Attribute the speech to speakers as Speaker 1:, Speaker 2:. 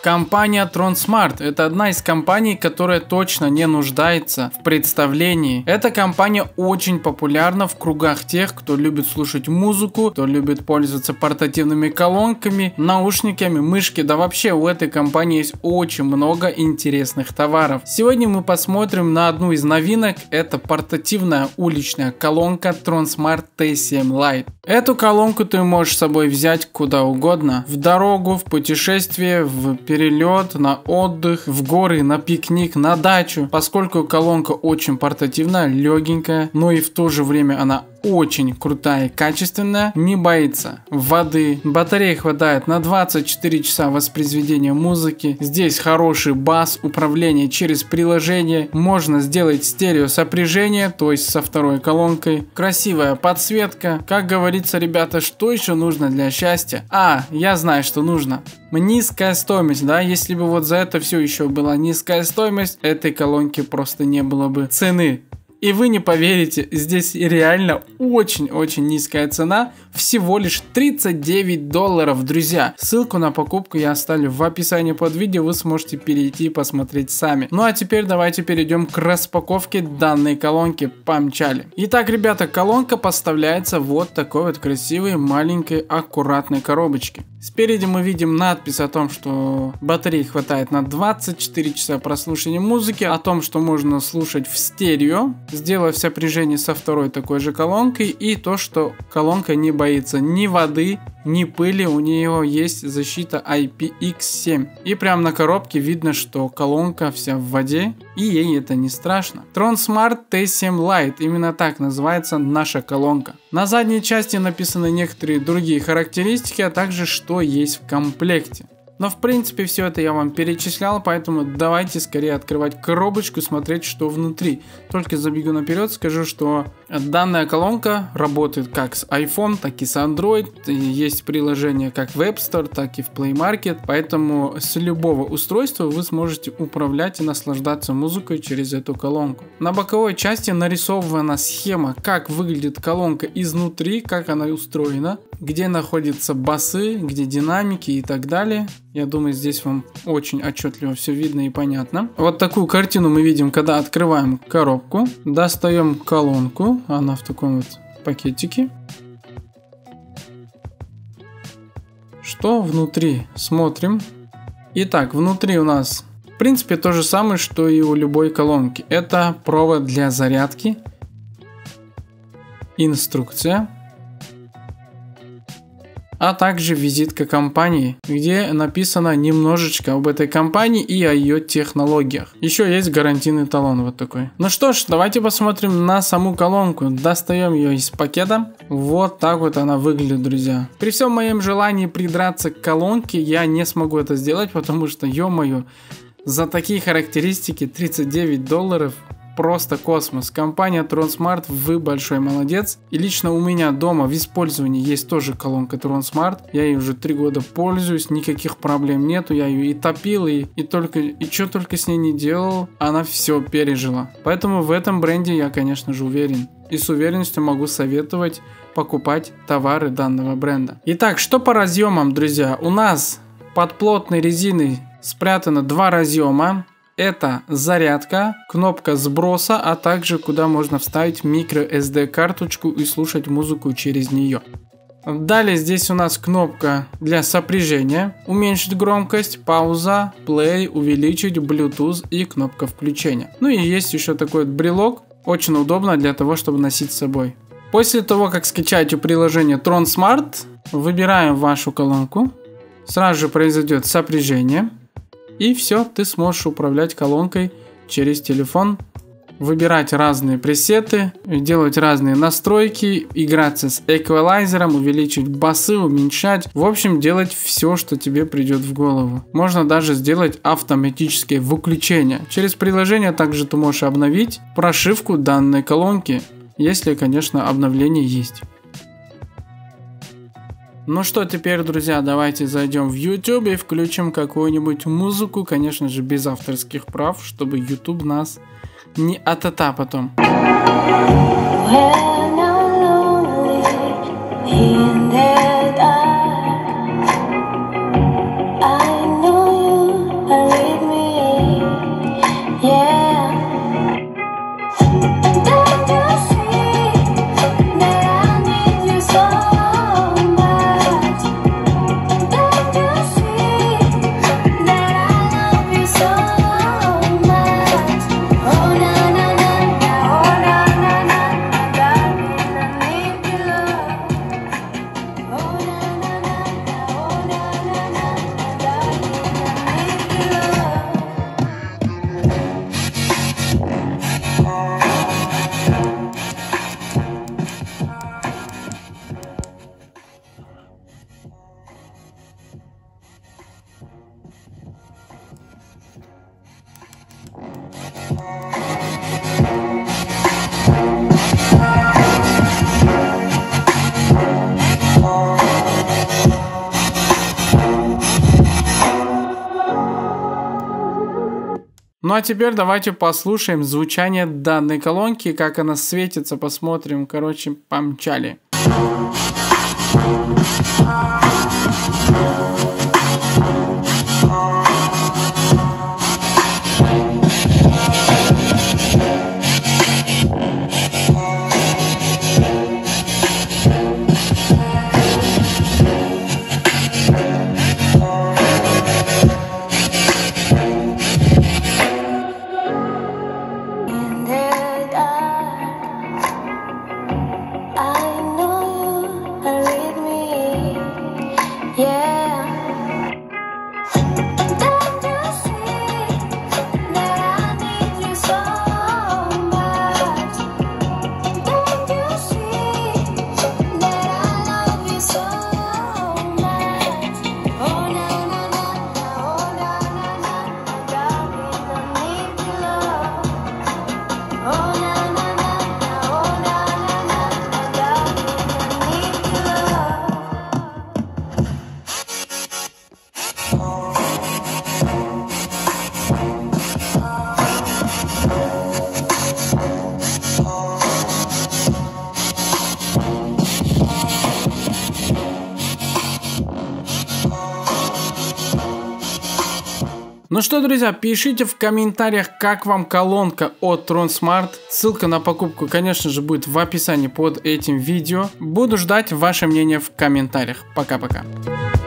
Speaker 1: Компания Tronsmart – это одна из компаний, которая точно не нуждается в представлении. Эта компания очень популярна в кругах тех, кто любит слушать музыку, кто любит пользоваться портативными колонками, наушниками, мышки. Да вообще у этой компании есть очень много интересных товаров. Сегодня мы посмотрим на одну из новинок. Это портативная уличная колонка Tronsmart T7 Lite. Эту колонку ты можешь с собой взять куда угодно. В дорогу, в путешествие, в перелет, на отдых, в горы, на пикник, на дачу. Поскольку колонка очень портативная, легенькая, но и в то же время она очень крутая и качественная, не боится воды. Батареи хватает на 24 часа воспроизведения музыки. Здесь хороший бас, управление через приложение. Можно сделать стерео сопряжение, то есть со второй колонкой. Красивая подсветка. Как говорится, ребята, что еще нужно для счастья? Я знаю, что нужно. Низкая стоимость, да, если бы вот за это все еще была низкая стоимость, этой колонки просто не было бы цены. И вы не поверите, здесь реально очень-очень низкая цена, всего лишь $39, друзья. Ссылку на покупку я оставлю в описании под видео, вы сможете перейти и посмотреть сами. Ну а теперь давайте перейдем к распаковке данной колонки, помчали. Итак, ребята, колонка поставляется вот такой вот красивой, маленькой, аккуратной коробочке. Спереди мы видим надпись о том, что батареи хватает на 24 часа прослушивания музыки, о том, что можно слушать в стерео, сделав сопряжение со второй такой же колонкой, и то, что колонка не боится ни воды, ни пыли, у нее есть защита IPX7. И прямо на коробке видно, что колонка вся в воде, и ей это не страшно. Tronsmart T7 Lite, именно так называется наша колонка. На задней части написаны некоторые другие характеристики, а также что есть в комплекте. Но в принципе все это я вам перечислял, поэтому давайте скорее открывать коробочку, смотреть, что внутри. Только забегу наперед, скажу, что данная колонка работает как с iPhone, так и с Android. Есть приложение как в App Store, так и в Play Market, поэтому с любого устройства вы сможете управлять и наслаждаться музыкой через эту колонку. На боковой части нарисована схема, как выглядит колонка изнутри, как она устроена, где находятся басы, где динамики и так далее. Я думаю, здесь вам очень отчетливо все видно и понятно. Вот такую картину мы видим, когда открываем коробку. Достаем колонку. Она в таком вот пакетике. Что внутри? Смотрим. Итак, внутри у нас, в принципе, то же самое, что и у любой колонки. Это провод для зарядки. Инструкция. А также визитка компании, где написано немножечко об этой компании и о ее технологиях. Еще есть гарантийный талон вот такой. Ну что ж, давайте посмотрим на саму колонку. Достаем ее из пакета. Вот так вот она выглядит, друзья. При всем моем желании придраться к колонке, я не смогу это сделать, потому что, ё-моё, за такие характеристики $39 просто космос. Компания Tronsmart, вы большой молодец. И лично у меня дома в использовании есть тоже колонка Tronsmart. Я ей уже 3 года пользуюсь, никаких проблем нету. Я ее и топил, и что только с ней не делал, она все пережила. Поэтому в этом бренде я, конечно же, уверен. И с уверенностью могу советовать покупать товары данного бренда. Итак, что по разъемам, друзья? У нас под плотной резиной спрятано 2 разъема. Это зарядка, кнопка сброса, а также куда можно вставить microSD карточку и слушать музыку через нее. Далее здесь у нас кнопка для сопряжения, уменьшить громкость, пауза, play, увеличить, Bluetooth и кнопка включения. Ну и есть еще такой вот брелок, очень удобно для того, чтобы носить с собой. После того, как скачаете приложение Tronsmart, выбираем вашу колонку, сразу же произойдет сопряжение. И все, ты сможешь управлять колонкой через телефон, выбирать разные пресеты, делать разные настройки, играться с эквалайзером, увеличить басы, уменьшать. В общем, делать все, что тебе придет в голову. Можно даже сделать автоматическое выключение. Через приложение также ты можешь обновить прошивку данной колонки, если, конечно, обновление есть. Ну что, теперь, друзья, давайте зайдем в YouTube и включим какую-нибудь музыку, конечно же, без авторских прав, чтобы YouTube нас не атата потом. I know you Ну а теперь давайте послушаем звучание данной колонки, как она светится, посмотрим. Короче, помчали. Ну что, друзья, пишите в комментариях, как вам колонка от Tronsmart. Ссылка на покупку, конечно же, будет в описании под этим видео. Буду ждать ваше мнение в комментариях. Пока-пока.